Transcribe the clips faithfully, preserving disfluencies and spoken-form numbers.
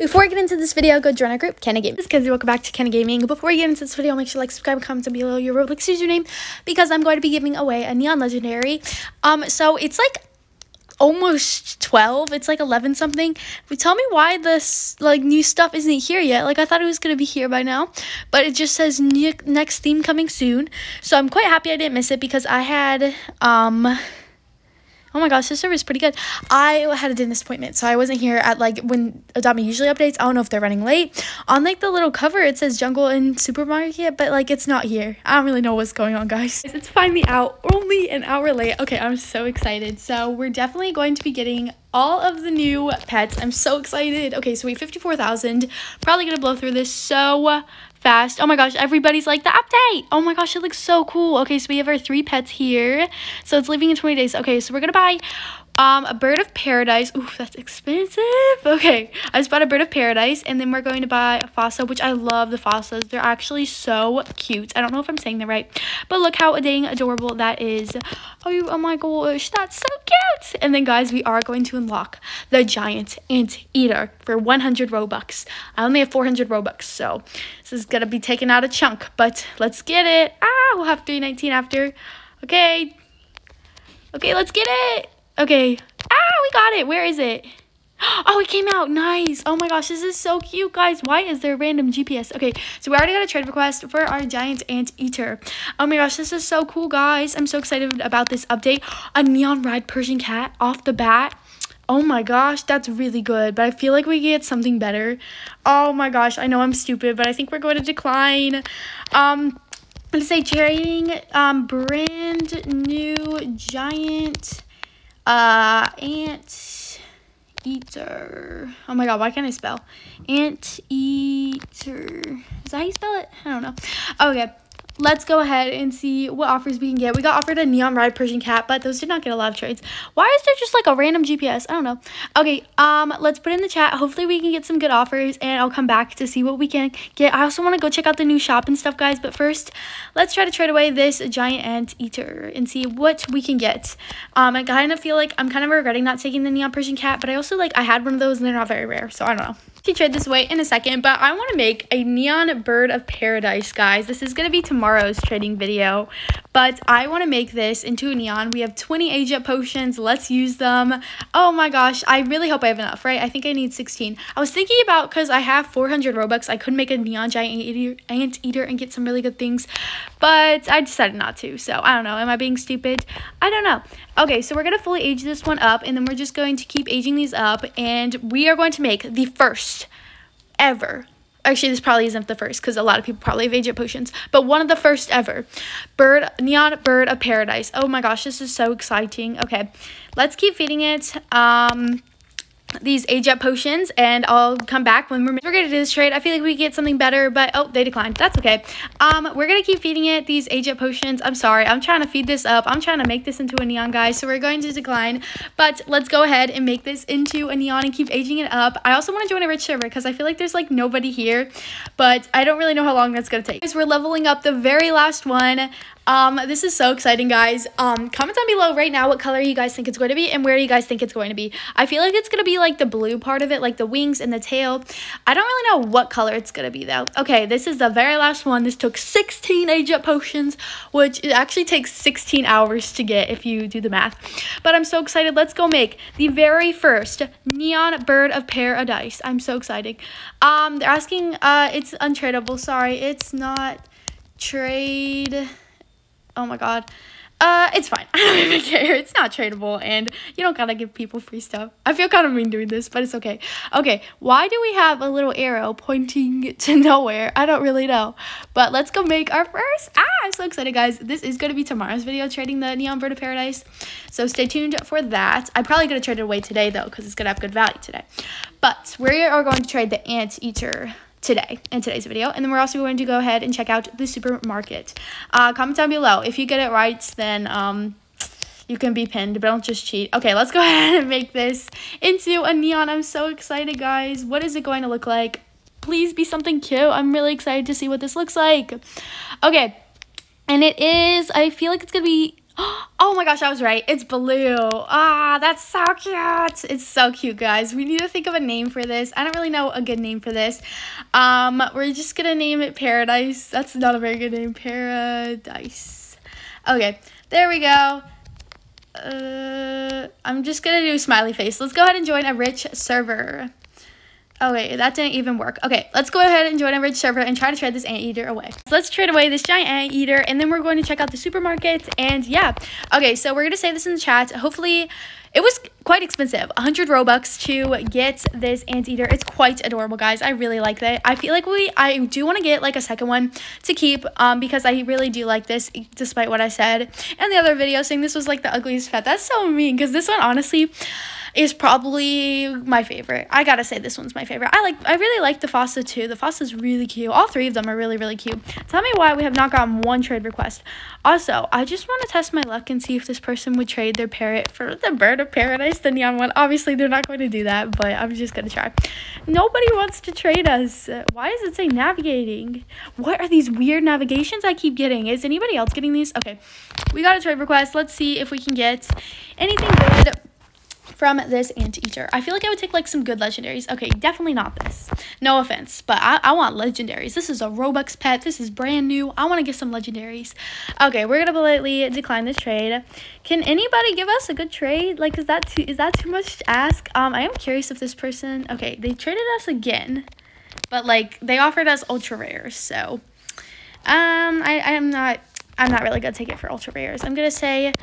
Before I get into this video, go join our group, Kenna Gaming. Guys, welcome back to Kenna Gaming. Before we get into this video, make sure to like, subscribe, and comment down below your Roblox username because I'm going to be giving away a Neon Legendary. Um, so it's like almost twelve. It's like eleven something. But tell me why this like new stuff isn't here yet. Like I thought it was gonna be here by now, but it just says ne next theme coming soon. So I'm quite happy I didn't miss it because I had um. Oh my gosh, this server is pretty good. I had a dentist appointment, so I wasn't here at, like, when Adopt Me usually updates. I don't know if they're running late. On, like, the little cover, it says Jungle and Supermarket, but, like, it's not here. I don't really know what's going on, guys. It's finally out, only an hour late. Okay, I'm so excited. So, we're definitely going to be getting all of the new pets. I'm so excited. Okay, so we have fifty-four thousand. Probably gonna blow through this so fast. Oh my gosh, everybody's like, the update. Oh my gosh, it looks so cool. Okay, so we have our three pets here. So it's leaving in twenty days. Okay, so we're gonna buy um a bird of paradise. Oof, that's expensive. Okay, I just bought a bird of paradise, and then we're going to buy a fossa, which I love the fossas. They're actually so cute. I don't know if I'm saying that right, but look how dang adorable that is. Oh, oh my gosh, that's so cute. And then guys, we are going to unlock the giant anteater for one hundred Robux. I only have four hundred Robux, so this is gonna be taking out a chunk, but let's get it. Ah, we'll have three nineteen after. Okay, okay, let's get it. Okay, ah, we got it. Where is it? Oh, it came out. Nice. Oh my gosh, this is so cute, guys. Why is there a random G P S? Okay, so we already got a trade request for our giant anteater. Oh my gosh, this is so cool, guys. I'm so excited about this update. A neon red Persian cat off the bat. Oh my gosh, that's really good, but I feel like we get something better. Oh my gosh, I know I'm stupid, but I think we're going to decline. Um, let's say trading um brand new giant uh ant eater. Oh my god, why can't I spell? Anteater. Is that how you spell it? I don't know. Okay. Let's go ahead and see what offers we can get. We got offered a neon red Persian cat, but those did not get a lot of trades. Why is there just like a random G P S? I don't know. Okay, um, let's put in the chat. Hopefully we can get some good offers, and I'll come back to see what we can get. I also want to go check out the new shop and stuff, guys. But first, let's try to trade away this giant anteater and see what we can get. Um, I kind of feel like I'm kind of regretting not taking the neon Persian cat, but I also like I had one of those and they're not very rare, so I don't know. To trade this away in a second, but I want to make a neon bird of paradise, guys. This is going to be tomorrow's trading video, but I want to make this into a neon. We have twenty age-up potions. Let's use them. Oh my gosh, I really hope I have enough, right? I think I need sixteen. I was thinking about, because I have four hundred Robux, I could make a neon giant anteater and get some really good things, but I decided not to, so I don't know. Am I being stupid? I don't know. Okay, so we're going to fully age this one up, and then we're just going to keep aging these up, and we are going to make the first ever, actually this probably isn't the first because a lot of people probably have age-up potions, but one of the first ever bird neon bird of paradise. Oh my gosh, this is so exciting. Okay, let's keep feeding it um these age-up potions, and I'll come back when we're, we're gonna do this trade. I feel like we get something better, but oh, they declined. That's okay. Um, we're gonna keep feeding it these age-up potions. I'm sorry, I'm trying to feed this up. I'm trying to make this into a neon, guys, so we're going to decline, but let's go ahead and make this into a neon and keep aging it up. I also want to join a rich server because I feel like there's like nobody here, but I don't really know how long that's gonna take. Guys, we're leveling up the very last one. Um, this is so exciting, guys. Um, comment down below right now what color you guys think it's going to be and where you guys think it's going to be. I feel like it's going to be like the blue part of it, like the wings and the tail. I don't really know what color it's going to be though. Okay, this is the very last one. This took sixteen age-up potions, which it actually takes sixteen hours to get if you do the math. But I'm so excited. Let's go make the very first neon bird of paradise. I'm so excited. Um, they're asking, uh, it's untradeable. Sorry, it's not trade... Oh my god. Uh, it's fine. I don't even care. It's not tradable, and you don't gotta give people free stuff. I feel kind of mean doing this, but it's okay. Okay, why do we have a little arrow pointing to nowhere? I don't really know. But let's go make our first. Ah, I'm so excited, guys. This is gonna be tomorrow's video, trading the neon bird of paradise. So stay tuned for that. I'm probably gonna trade it away today, though, because it's gonna have good value today. But we are going to trade the anteater today in today's video, and then we're also going to go ahead and check out the supermarket. Uh comment down below if you get it right, then um you can be pinned, but don't just cheat. Okay, let's go ahead and make this into a neon. I'm so excited, guys. What is it going to look like? Please be something cute. I'm really excited to see what this looks like. Okay, and it is, I feel like it's gonna be Oh my gosh, I was right. It's blue. Ah, that's so cute. It's so cute, guys. We need to think of a name for this. I don't really know a good name for this. Um, we're just gonna name it Paradise. That's not a very good name. Paradise. Okay, there we go. Uh, I'm just gonna do smiley face. Let's go ahead and join a rich server. Okay, that didn't even work. Okay, let's go ahead and join a rich server and try to trade this anteater away. So let's trade away this giant anteater, and then we're going to check out the supermarket, and yeah. Okay, so we're going to say this in the chat. Hopefully, it was quite expensive. one hundred Robux to get this anteater. It's quite adorable, guys. I really like that. I feel like we, I do want to get like a second one to keep um, because I really do like this, despite what I said in the other video, saying this was like the ugliest pet. That's so mean, because this one, honestly, is probably my favorite. I gotta say this one's my favorite. I like I really like the Fossa too. The Fossa's really cute. All three of them are really, really cute. Tell me why we have not gotten one trade request. Also, I just want to test my luck and see if this person would trade their parrot for the bird of paradise, the neon one. Obviously, they're not going to do that, but I'm just gonna try. Nobody wants to trade us. Why does it say navigating? What are these weird navigations I keep getting? Is anybody else getting these? Okay, we got a trade request. Let's see if we can get anything good from this anteater. I feel like I would take like some good legendaries. Okay, definitely not this. No offense, but I, I want legendaries. This is a Robux pet. This is brand new. I want to get some legendaries. Okay, we're gonna politely decline this trade. Can anybody give us a good trade? Like, is that too is that too much to ask? Um, I am curious if this person. Okay, they traded us again, but like they offered us ultra rares. So, um, I I am not. I'm not really gonna take it for ultra rares. I'm gonna say,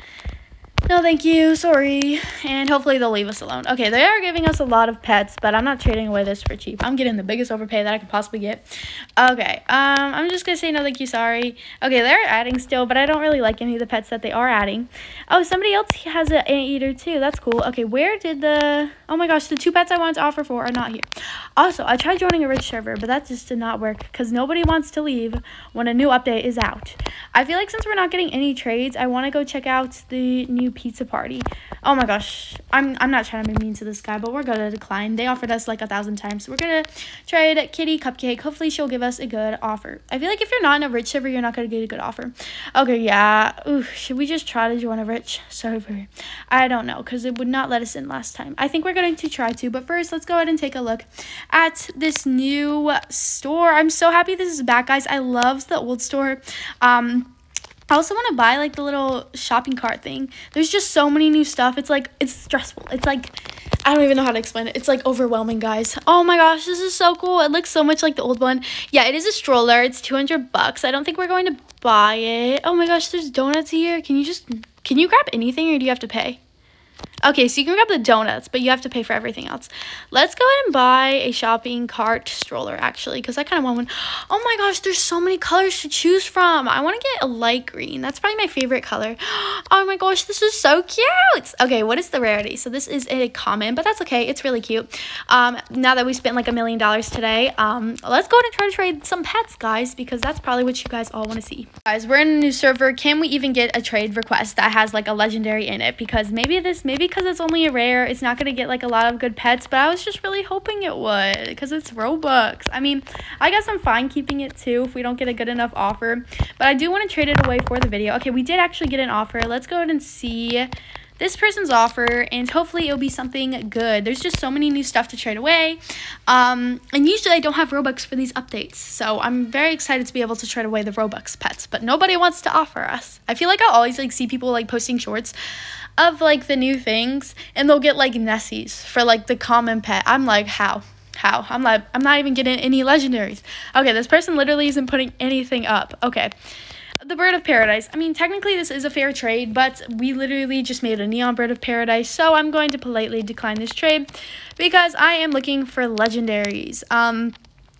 no, thank you. Sorry. And hopefully they'll leave us alone. Okay, they are giving us a lot of pets, but I'm not trading away this for cheap. I'm getting the biggest overpay that I could possibly get. Okay, um, I'm just going to say no, thank you, sorry. Okay, they're adding still, but I don't really like any of the pets that they are adding. Oh, somebody else has an anteater too. That's cool. Okay, where did the... Oh my gosh, the two pets I wanted to offer for are not here. Also, I tried joining a rich server, but that just did not work because nobody wants to leave when a new update is out. I feel like since we're not getting any trades, I want to go check out the new pizza party. Oh my gosh, I'm I'm not trying to be mean to this guy, but we're gonna decline. They offered us like a thousand times, so we're gonna trade Kitty Cupcake. Hopefully she'll give us a good offer. I feel like if you're not in a rich server, you're not gonna get a good offer. Okay, yeah. Ooh, should we just try to join a rich server? I don't know, because it would not let us in last time. I think we're going to try to, but first let's go ahead and take a look at this new store. I'm so happy this is back, guys. I love the old store. um I also want to buy like the little shopping cart thing. There's just so many new stuff. It's like, it's stressful. It's like, I don't even know how to explain it. It's like overwhelming, guys. Oh my gosh, this is so cool. It looks so much like the old one. Yeah, it is a stroller. It's two hundred bucks. I don't think we're going to buy it. Oh my gosh, there's donuts here. Can you just, can you grab anything or do you have to pay? Okay, so you can grab the donuts, but you have to pay for everything else. Let's go ahead and buy a shopping cart stroller, actually, because I kind of want one. Oh my gosh, there's so many colors to choose from. I want to get a light green. That's probably my favorite color. Oh my gosh, this is so cute. Okay, what is the rarity? So this is a common, but that's okay. It's really cute. Um, now that we spent like a million dollars today, um, let's go ahead and try to trade some pets, guys, because that's probably what you guys all want to see. Guys, we're in a new server. Can we even get a trade request that has like a legendary in it? Because maybe this, maybe because it's only a rare, it's not going to get like a lot of good pets, but I was just really hoping it would because it's Robux. I mean, I guess I'm fine keeping it too if we don't get a good enough offer, but I do want to trade it away for the video. Okay, we did actually get an offer. Let's go ahead and see this person's offer, and hopefully it'll be something good. There's just so many new stuff to trade away, um, and usually I don't have Robux for these updates, so I'm very excited to be able to trade away the Robux pets, but nobody wants to offer us. I feel like I always like see people like posting shorts of like the new things, and they'll get like Nessies for like the common pet. I'm like, how? How? I'm like, I'm not even getting any legendaries. Okay, this person literally isn't putting anything up. Okay. The bird of paradise. I mean, technically this is a fair trade, but we literally just made a neon bird of paradise, so I'm going to politely decline this trade because I am looking for legendaries. Um,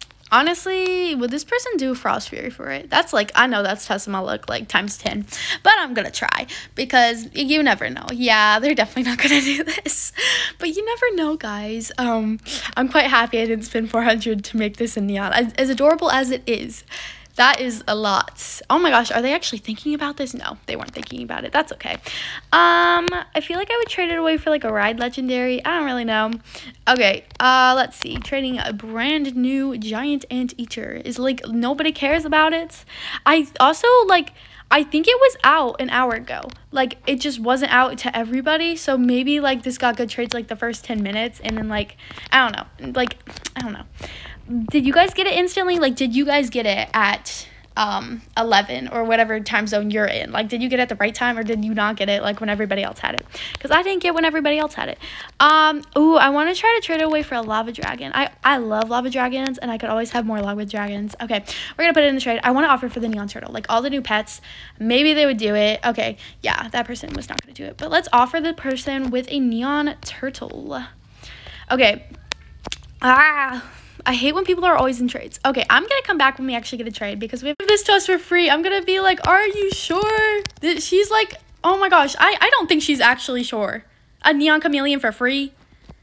honestly, would this person do Frost Fury for it? That's like, I know that's testing my luck like times ten, but I'm gonna try because you never know. Yeah, they're definitely not gonna do this, but you never know, guys. Um, I'm quite happy I didn't spend four hundred to make this a neon. As, as adorable as it is, that is a lot. Oh my gosh, are they actually thinking about this? No, they weren't thinking about it. That's okay. Um, I feel like I would trade it away for like a ride legendary. I don't really know. Okay, uh, let's see. Trading a brand new giant anteater is like, nobody cares about it. I also like, I think it was out an hour ago. Like, it just wasn't out to everybody. So maybe, like, this got good trades, like, the first ten minutes. And then, like, I don't know. Like, I don't know. Did you guys get it instantly? Like, did you guys get it at um eleven or whatever time zone you're in? Like, did you get it at the right time, or did you not get it, like, when everybody else had it? Because I didn't get when everybody else had it. Um, ooh, I want to try to trade away for a lava dragon. I, I love lava dragons, and I could always have more lava dragons. Okay, we're going to put it in the trade. I want to offer for the neon turtle. Like, all the new pets, maybe they would do it. Okay, yeah, that person was not going to do it. But let's offer the person with a neon turtle. Okay. Ah... I hate when people are always in trades. Okay, I'm going to come back when we actually get a trade because we have this to us for free. I'm going to be like, are you sure? She's like, oh my gosh, I, I don't think she's actually sure. A neon chameleon for free?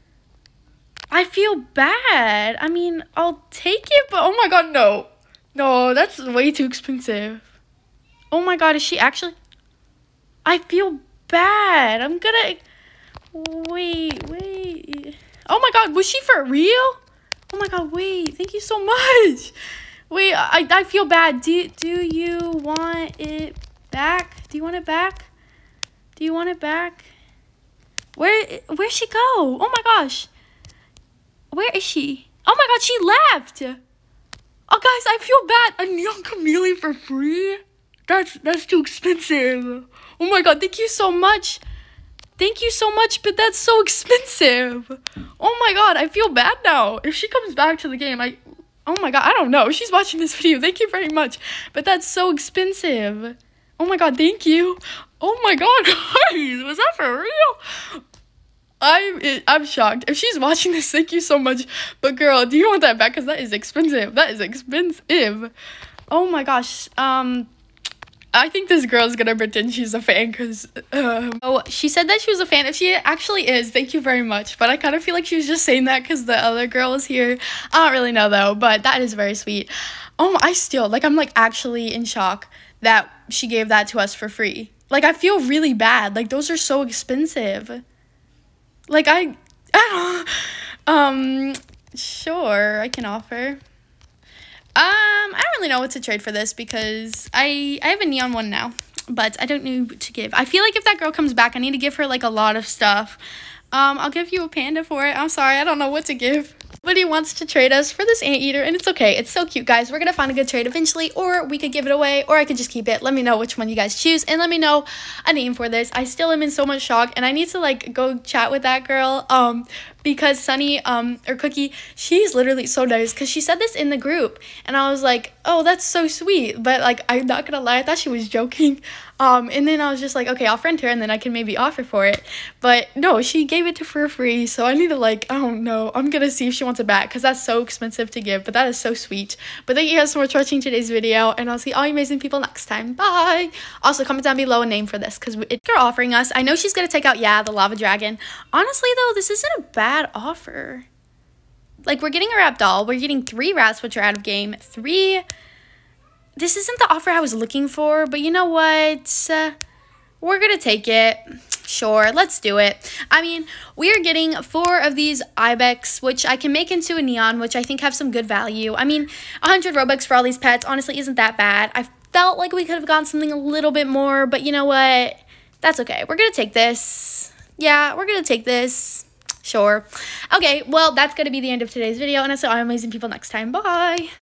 I feel bad. I mean, I'll take it, but oh my god, no. No, that's way too expensive. Oh my god, is she actually... I feel bad. I'm going to... Wait, wait. Oh my god, was she for real? Oh my god, wait, thank you so much. Wait, I, I feel bad. Do, do you want it back? Do you want it back? Do you want it back? Where, where'd she go? Oh my gosh. Where is she? Oh my god, she left. Oh guys, I feel bad. A neon chameleon for free? That's, that's too expensive. Oh my god, thank you so much. Thank you so much, but that's so expensive. Oh my god, I feel bad now. If she comes back to the game, I... Oh my god, I don't know. She's watching this video. Thank you very much. But that's so expensive. Oh my god, thank you. Oh my god, guys. Was that for real? I'm, I'm shocked. If she's watching this, thank you so much. But girl, do you want that back? Because that is expensive. That is expensive. Oh my gosh. Um... I think this girl's gonna pretend she's a fan because um, oh, she said that she was a fan. If she actually is, thank you very much. But I kind of feel like she was just saying that because the other girl was here. I don't really know though, but that is very sweet. Oh, I still, like, I'm like actually in shock that she gave that to us for free. Like, I feel really bad. Like, those are so expensive. Like, I, I don't, um, sure, I can offer. Um, I don't really know what to trade for this because I, I have a neon one now, but I don't know what to give. I feel like if that girl comes back, I need to give her, like, a lot of stuff. Um, I'll give you a panda for it. I'm sorry, I don't know what to give. Somebody wants to trade us for this anteater, and it's okay. It's so cute, guys. We're going to find a good trade eventually, or we could give it away, or I could just keep it. Let me know which one you guys choose, and let me know a name for this. I still am in so much shock, and I need to, like, go chat with that girl, um, because Sunny, um, or Cookie, she's literally so nice, because she said this in the group, and I was like, oh, that's so sweet, but, like, I'm not going to lie, I thought she was joking, um, and then I was just like, okay, I'll friend her, and then I can maybe offer for it, but no, she gave it to for free, so I need to, like, I don't know, I'm going to see if she wants it back, because that's so expensive to give, but that is so sweet. But thank you guys so much for watching today's video, and I'll see all you amazing people next time. Bye! Also, comment down below a name for this, because they're offering us. I know she's going to take out, yeah, the lava dragon. Honestly, though, this isn't a bad offer. Like, we're getting a rap doll. We're getting three rats, which are out of game. Three... This isn't the offer I was looking for, but you know what? Uh, we're going to take it. Sure, let's do it. I mean, we are getting four of these ibex, which I can make into a neon, which I think have some good value. I mean, one hundred Robux for all these pets honestly isn't that bad. I felt like we could have gotten something a little bit more, but you know what? That's okay. We're going to take this. Yeah, we're going to take this. Sure. Okay, well, that's going to be the end of today's video, and I'll see all amazing people next time. Bye!